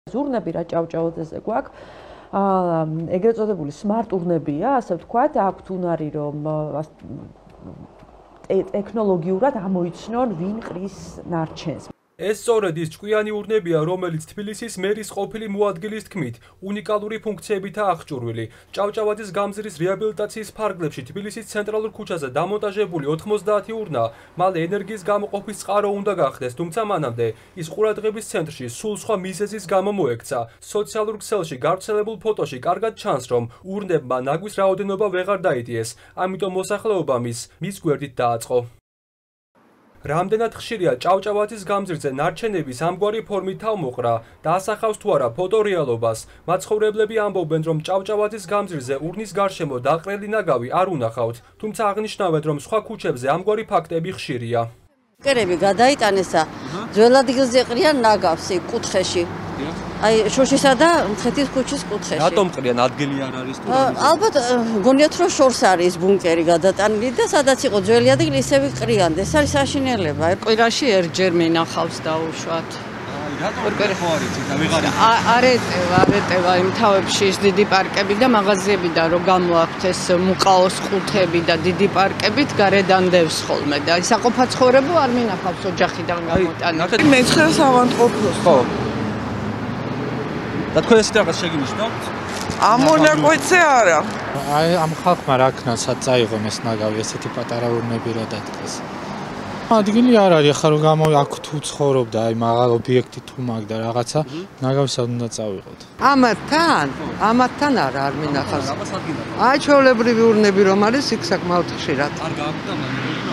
ზურნები რა ჭავჭავაძეზე გვაქვს ეგრეთ წოდებული smart ურნებია, ასე ვთქვათ, აქვთ უნარი რომ ტექნოლოგიურად ამოიცნონ ვინ ყრის ნარჩენს. ეს სწორედ ის ჭკვიანი ურნებია, რომელიც თბილისის მერის ყოფილი მოადგილის თქმით, უნიკალური ფუნქციებითაა აღჭურვილი. ჭავჭავაძის გამზირის რეაბილიტაციის ფარგლებში თბილისის ცენტრალურ ქუჩაზე დამონტაჟებული 90 ურნა მალე ენერგიის გამოყოფის წყარო უნდა გახდეს, თუმცა მანამდე ის ყურადღების ცენტრში სულ სხვა მიზეზის გამო მოექცა. სოციალურ ქსელში გავრცელებულ ფოტოში კარგად ჩანს, რომ ურნებმა ნაგვის რაოდენობა ვეღარ დაიდიეს, ამიტომ მოსახლეობა მის გვერდით დააწყო. რამდენად ხშირია ჭავჭავაძის გამზირზე ნარჩენების ამგვარი ფორმით თავმოყრა და ასახავს თუ არა ფოტორეალობას. მაცხოვრებლები ამბობენ, რომ ჭავჭავაძის გამზირზე ურნის გარშემო დაყრელი ნაგავი არ უნახავთ, თუმცა აღნიშნავენ, რომ სხვა ქუჩებზე ამგვარი ფაქტები ხშირია. კერები გადაიტანეს და ძველ ადგილზე ყრიან ნაგავს კუთხეში. აი შოშისა და მცხეთის ქუჩის კუთხეში. რატომ ყრიან, ადგილი არ არის თუ? ალბათ გონიათ რომ შორს არის ბუნკერი გადატანილი და სადაც იყო ძველი ადგილი ისევ ყრიან. ეს არის საშინელება. კვირაში ერთჯერ მინახავს დაუშვათ. რატომ ხო არის და ვეღარ არეტევა იმ თავებში ის დიდი პარკები და მაღაზიებიდან რომ გამოაქვთ ეს მუყაოს ყუთები და დიდი პარკებით გარედან დევს ხოლმე და საყოფაცხოვრებო არ მინახავს ოჯახიდან გამოტანილი. მეცხრე ავადმყოფოს. ხო. და თქვენ ესეთ რაღაც შეგინიშნოთ? ამონაკვეთზე არა. აი ამ ხალხმა რა ქნასაც წაიღონ ეს ნაგავი ესეთი პატარა ურნები რა დადგეს. ადგილი არ არის, ახლა რომ აქ თუ ცხოვრობდა, აი მაღალ ობიექტი თუ მაგ და რაღაცა, ნაგავისად უნდა წავიღოთ. ამათთან არ მინახავს. აი ჩვეულებრივი ურნები რომ არის, იქ საკმაოდ ხშირად. არ გააქვთ და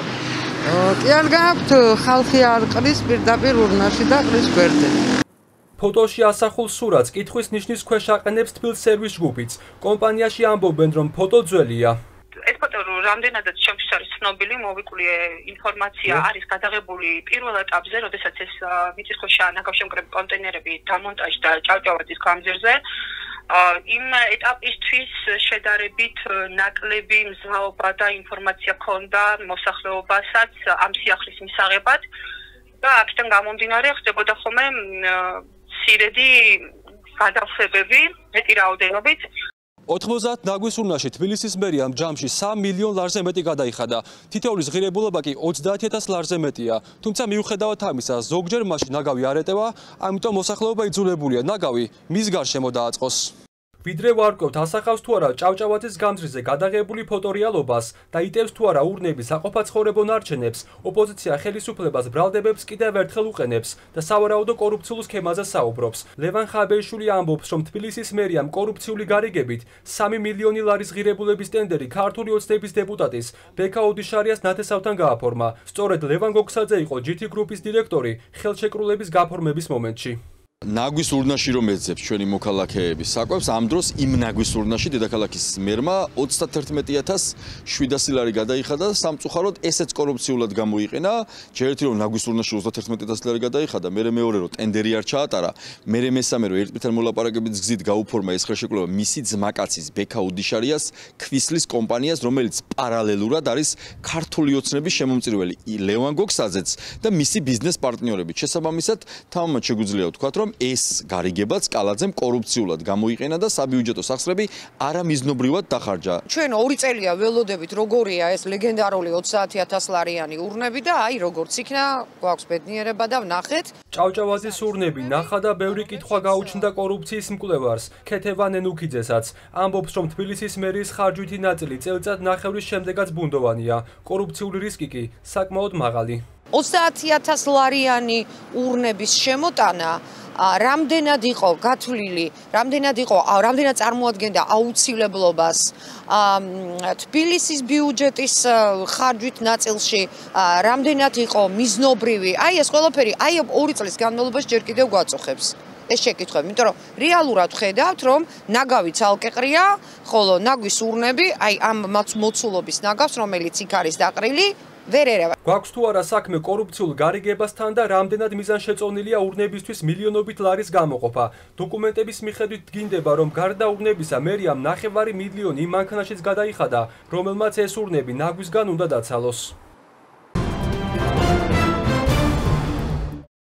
კი არ გააქვთ, ხალხი არ ყრის პირდაპირ ურნაში და ყრის გვერდზე. ფოტოში ასახულ სურათს კითხვის ნიშნის ქვეშ აყენებს თბილ სერვის ჯგუფიც. კომპანიაში ამბობენ, რომ ფოტო ძველია. ეს ფოტო რამდენადაც ჩემთვის არის ცნობილი, მოვიკვლია ინფორმაცია არის გადაღებული პირველ ეტაპზე, როდესაც ეს მიწისქვეშა ნაგავშემკრები კონტეინერები დამონტაჟდა ჭავჭავაძის გამზირზე. იმ ეტაპისთვის შედარებით ნაკლები მზაობა და ინფორმაცია ჰქონდა მოსახლეობასაც ამ სიახლის მისაღებად და აქედან გამომდინარე ხდებოდა ხოლმე სირედი გადახსებები მეტი რაოდენობით. 90 ნაგვის ურნაში თბილისის მერია ამ ჯამში 3 მილიონ ლარზე მეტი გადაიხადა. თითოეულის ღირებულობა კი 30,000 ლარზე მეტია. თუმცა მიუხედავად ამისა, ზოგჯერ მასში ნაგავი არ ეტევა, ამიტომ მოსახლეობა იძულებულია ნაგავი მის გარშემო დააწყოს. ვიდრე ვარკვევთ, ასახავს თუ არა ჭავჭავაძის გამზირზე გადაღებული ფოტორეალობას და იტევს თუ არა ურნების საყოფაცხოვრებო ნარჩენებს, ოპოზიცია ხელისუფლებას ბრალდებებს კიდევ ერთხელ უყენებს და სავარაუდო კორუფციულ სქემაზე საუბრობს. ლევან ხაბეიშვილი ამბობს, რომ თბილისის მერიამ კორუფციული გარიგებით 3 მილიონი ლარის ღირებულების ტენდერი ქართული ოცნების დეპუტატის ბექა ოდიშარიას ნათესავთან გააფორმა. სწორედ ლევან გოგსაძე იყო GT გრუპის დირექტორი ხელშეკრულების გაფორმების მომენტში. ნაგვის ურნაში რომ ეძებს ჩვენი მოქალაქეების საკვებს, ამ დროს იმ ნაგვის ურნაში დედაქალაქის მერმა 31,700 ლარი გადაიხადა და სამწუხაროდ ესეც კორუფციულად გამოიყენა. ჯერ ერთი რომ ნაგვის ურნაში 31,000 ლარი გადაიხადა, მერე მეორე რომ ტენდერი არ ჩაატარა, მერე მესამე რომ ერთმანეთთან მოლაპარაკების გზით გაუფორმა ეს ხელშეკრულება მისი ძმაკაცის ბექა უდიშარიას ქვისლის კომპანიას, რომელიც პარალელურად არის ქართული ოცნების შემომწირველი ლევან გოგსაძეც და მისი ბიზნეს პარტნიორები. შესაბამისად, თამამად შეგვიძლია ვთქვათ, რომ ეს გარიგებაც კალაძემ კორუფციულად გამოიყენა და საბიუჯეტო სახსრები არამიზნობრივად დახარჯა. ჩვენ 2 წელია ველოდებით როგორია ეს ლეგენდარული 30,000 ლარიანი ურნები და აი როგორც იქნა გვაქვს ბედნიერება და ვნახეთ. ჭავჭავაძის ურნები ნახა და ბევრი კითხვა გაუჩნდა კორუფციის მკვლევარს ქეთევან ენუქიძესაც. ამბობს, რომ თბილისის მერიის ხარჯვითი ნაწილი წელიწად ნახევრის შემდეგაც ბუნდოვანია. კორუფციული რისკი კი საკმაოდ მაღალი. 30,000 ლარიანი ურნების შემოტანა რამდენად იყო გათვლილი, რამდენად წარმოადგენდა აუცილებლობას თბილისის ბიუჯეტის ხარჯვით ნაწილში, რამდენად იყო მიზნობრივი. აი ეს ყველაფერი აი 2 წლის განმავლობაში ჯერ კიდევ გვაწუხებს. ეს შეკითხვები, იმიტომ რომ რეალურად ხედავთ, რომ ნაგავი ცალკე ყრია, ხოლო ნაგვის ურნები, აი ამ მოცულობის ნაგავს, რომელიც იქ არის დაყრილი, ვერ ერევა. გვაქვს თუ არა საქმე კორუფციულ გარიგებასთან და რამდენად მიზანშეწონილია ურნებისთვის მილიონობით ლარის გამოყოფა. დოკუმენტების მიხედვით დგინდება, რომ გარდა ურნებისა მერიამ 9,5 მილიონი იმ მანქანაშიც გადაიხადა, რომელმაც ეს ურნები ნაგვისგან უნდა დაცალოს.